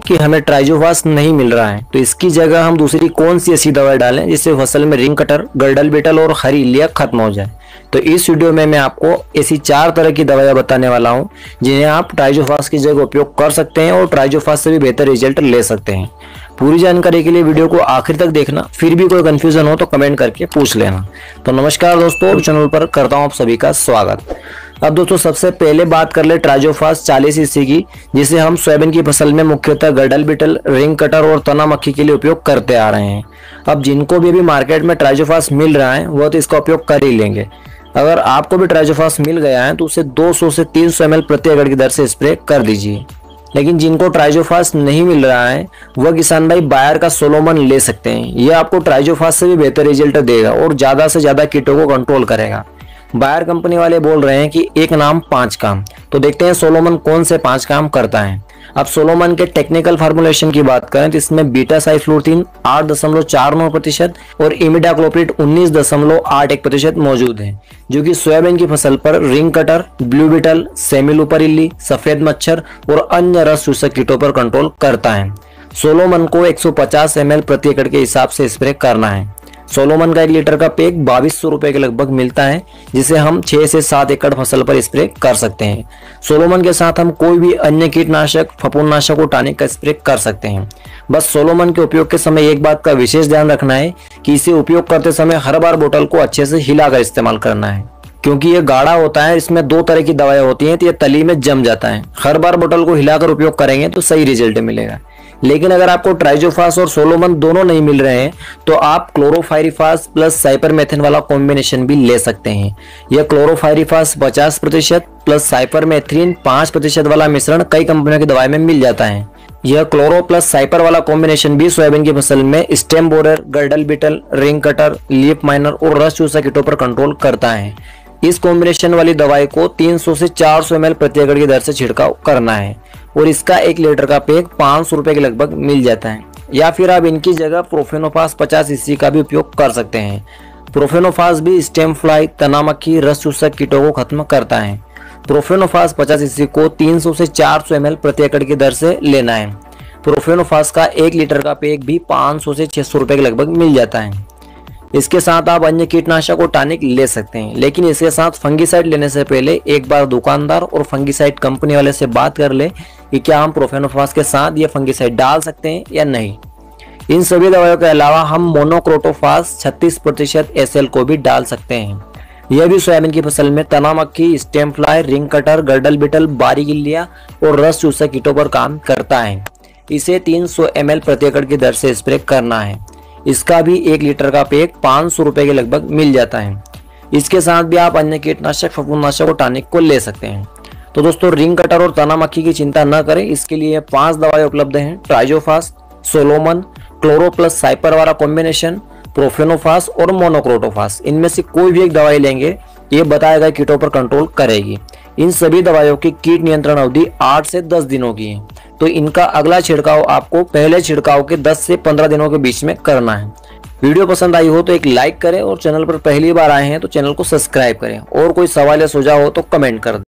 कि हमें ट्राइजोवास नहीं मिल रहा है, तो इसकी जगह हम दूसरी कौन सी ऐसी दवाई डालें जिससे फसल में रिंग कटर, गर्डल बीटल और हरी इल्लियाँ खत्म हो जाए। तो इस वीडियो में मैं आपको ऐसी 4 तरह की दवाइयाँ बताने वाला हूँ जिन्हें आप ट्राइजोवास की जगह उपयोग कर सकते हैं और ट्राइजोवास से भी बेहतर रिजल्ट ले सकते हैं। पूरी जानकारी के लिए वीडियो को आखिर तक देखना, फिर भी कोई कंफ्यूजन हो तो कमेंट करके पूछ लेना। तो नमस्कार दोस्तों, चैनल पर करता हूँ आप सभी का स्वागत। अब दोस्तों सबसे पहले बात कर ले ट्राइजोवास 40 ईसी की, जिसे हम सोयाबीन की फसल में मुख्यतः गर्डल बीटल, रिंग कटर और तना मक्खी के लिए उपयोग करते आ रहे हैं। अब जिनको भी अभी मार्केट में ट्राइजोवास मिल रहा है वो तो इसका उपयोग कर ही लेंगे। अगर आपको भी ट्राइजोवास मिल गया है तो उसे 200 से 300 ml प्रति एकड़ की दर से स्प्रे कर दीजिए। लेकिन जिनको ट्राइजोवास नहीं मिल रहा है वह किसान भाई बायर का सोलोमन ले सकते हैं। यह आपको ट्राइजोवास से भी बेहतर रिजल्ट देगा और ज्यादा से ज्यादा कीटों को कंट्रोल करेगा। बायर कंपनी वाले बोल रहे हैं कि एक नाम 5 काम, तो देखते हैं सोलोमन कौन से 5 काम करता है। अब सोलोमन के टेक्निकल फार्मूलेशन की बात करें तो इसमें बीटा साइफ्लोथीन 8.49% और इमिडाक्लोप्रिड 19.81% मौजूद है, जो कि सोयाबीन की फसल पर ring cutter, blue beetle, semi looper इल्ली, सफेद मच्छर और अन्य रस चूसक कीटों पर कंट्रोल करता है। सोलोमन को 150 ml प्रति एकड़ के हिसाब से स्प्रे करना है। सोलोमन का 1 लीटर का पैक 2200 रुपए के लगभग मिलता है, जिसे हम 6 से 7 एकड़ फसल पर स्प्रे कर सकते हैं। सोलोमन के साथ हम कोई भी अन्य कीटनाशक, फफूंदनाशक और टॉनिक का स्प्रे कर सकते हैं। बस सोलोमन के उपयोग के समय एक बात का विशेष ध्यान रखना है कि इसे उपयोग करते समय हर बार बोतल को अच्छे से हिलाकर इस्तेमाल करना है, क्योंकि ये गाढ़ा होता है। इसमें 2 तरह की दवाएं होती हैं, तो ये तली में जम जाता है। हर बार बोतल को हिलाकर उपयोग करेंगे तो सही रिजल्ट मिलेगा। लेकिन अगर आपको ट्राइजोवास और सोलोमन दोनों नहीं मिल रहे हैं तो आप क्लोरोफाइरिफास प्लस साइपरमेथ्रिन वाला कॉम्बिनेशन भी ले सकते हैं। यह क्लोरोफाइरिफास 50% प्लस साइपरमेथ्रिन 5% वाला मिश्रण कई कंपनियों की दवाई में मिल जाता है। यह क्लोरो प्लस साइपर वाला कॉम्बिनेशन भी सोयाबीन की फसल में stem borer, girdle beetle, ring cutter, leaf miner और रस चूसक कीटों पर कंट्रोल करता है। इस कॉम्बिनेशन वाली दवाई को 300 से 400 ml प्रति एकड़ की दर से छिड़काव करना है और इसका 1 लीटर का पैक 500 रुपए के लगभग मिल जाता है। या फिर आप इनकी जगह प्रोफेनोफास 50 ईसी का भी उपयोग कर सकते हैं। प्रोफेनोफास भी स्टेम फ्लाई, तना मक्खी, रस चूसक कीटों को खत्म करता है। प्रोफेनोफास 50 ईसी को 300 से 400 ml प्रति एकड़ की दर से लेना है। प्रोफेनोफास का 1 लीटर का पैक भी 500 से 600 रुपए के लगभग मिल जाता है। इसके साथ आप अन्य कीटनाशक और टॉनिक ले सकते हैं, लेकिन इसके साथ फंगिसाइड लेने से पहले एक बार दुकानदार और फंगिसाइड कंपनी वाले से बात कर ले कि क्या हम प्रोफेनोफास के साथ ये फंगिसाइड डाल सकते हैं या नहीं। इन सभी दवाइयों के अलावा हम मोनोक्रोटोफास 36% SL को भी डाल सकते हैं। यह भी सोयाबीन की फसल में तना मक्खी, stem fly, ring cutter, girdle beetle, बारीक इल्लियाँ और रस चूसक कीटों पर काम करता है। इसे 300 ml प्रति एकड़ की दर से स्प्रे करना है। इसका भी 1 लीटर का पैक 500 रुपए के लगभग मिल जाता है। इसके साथ भी आप अन्य कीटनाशक, फफूंदनाशक और टॉनिक को ले सकते हैं। तो दोस्तों रिंग कटर और तना मक्खी की चिंता न करें, इसके लिए 5 दवाएं उपलब्ध हैं। Triazophos, Solomon, chloro plus cyper वाला कॉम्बिनेशन, प्रोफेनोफास और मोनोक्रोटोफास। इनमें से कोई भी एक दवाई लेंगे ये बताया गया कीटों पर कंट्रोल करेगी। इन सभी दवाइयों की कीट नियंत्रण अवधि 8 से 10 दिनों की है, तो इनका अगला छिड़काव आपको पहले छिड़काव के 10 से 15 दिनों के बीच में करना है। वीडियो पसंद आई हो तो एक लाइक करें और चैनल पर पहली बार आए हैं तो चैनल को सब्सक्राइब करें और कोई सवाल या सुझाव हो तो कमेंट कर दें।